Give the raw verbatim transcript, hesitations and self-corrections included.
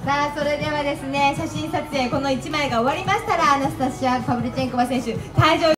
さあそれではですね、写真撮影このいちまいが終わりましたら、アナスタシア・パブリチェンコワ選手退場